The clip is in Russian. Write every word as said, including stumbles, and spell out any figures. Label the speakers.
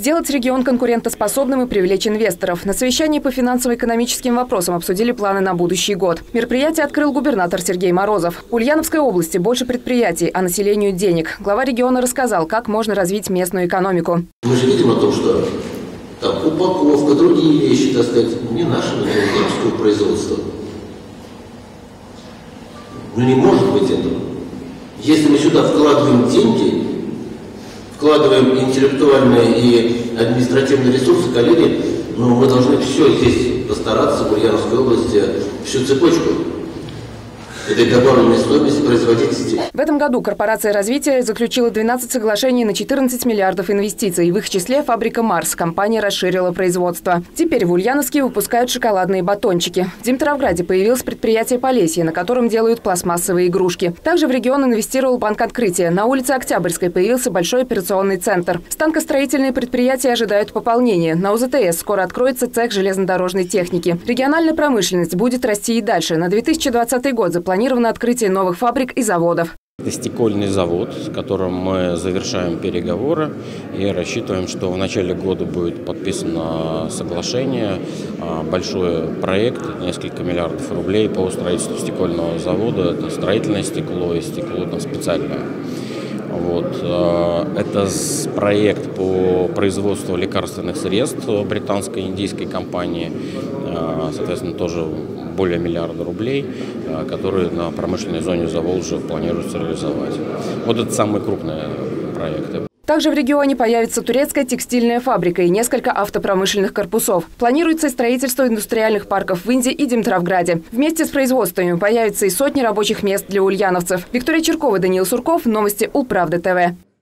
Speaker 1: Сделать регион конкурентоспособным и привлечь инвесторов. На совещании по финансово-экономическим вопросам обсудили планы на будущий год. Мероприятие открыл губернатор Сергей Морозов. В Ульяновской области больше предприятий, а населению денег. Глава региона рассказал, как можно развить местную экономику.
Speaker 2: Мы же видим о том, что там, упаковка, другие вещи, так сказать, не нашего ульяновского производства. Ну не может быть этого. Если мы сюда вкладываем деньги, вкладываем интеллектуальные и административные ресурсы, коллеги, но мы должны все здесь постараться в Ульяновской области, всю цепочку этой добавленной стоимости производить здесь.
Speaker 1: В этом году корпорация развития заключила двенадцать соглашений на четырнадцать миллиардов инвестиций. В их числе фабрика «Марс». Компания расширила производство. Теперь в Ульяновске выпускают шоколадные батончики. В Димитровграде появилось предприятие «Полесье», на котором делают пластмассовые игрушки. Также в регион инвестировал Банк Открытия. На улице Октябрьской появился большой операционный центр. Станкостроительные предприятия ожидают пополнения. На УЗТС скоро откроется цех железнодорожной техники. Региональная промышленность будет расти и дальше. На две тысячи двадцатый год запланировано Планировано открытие новых фабрик и заводов.
Speaker 3: Это стекольный завод, с которым мы завершаем переговоры и рассчитываем, что в начале года будет подписано соглашение, большой проект, несколько миллиардов рублей по строительству стекольного завода. Это строительное стекло и стекло там специальное. Вот. Это проект по производству лекарственных средств британской индийской компании, соответственно, тоже более миллиарда рублей, которые на промышленной зоне Заволжья планируется реализовать. Вот это самые крупные проекты.
Speaker 1: Также в регионе появится турецкая текстильная фабрика и несколько автопромышленных корпусов. Планируется строительство индустриальных парков в Индии и Димитровграде. Вместе с производствами появятся и сотни рабочих мест для ульяновцев. Виктория Черкова, Даниил Сурков. Новости Улправда ТВ.